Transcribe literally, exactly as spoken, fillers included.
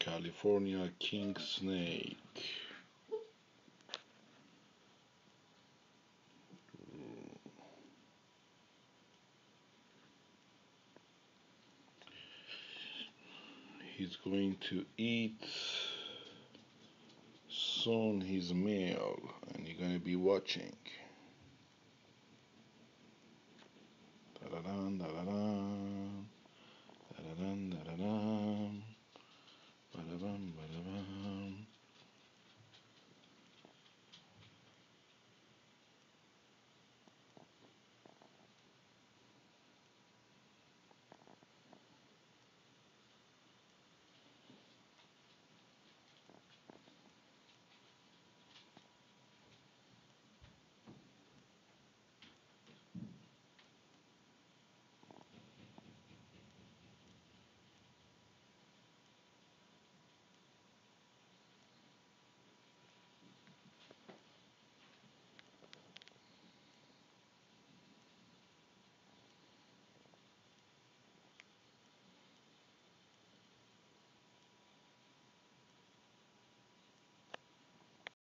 California king snake. He's going to eat soon his meal and you're going to be watching.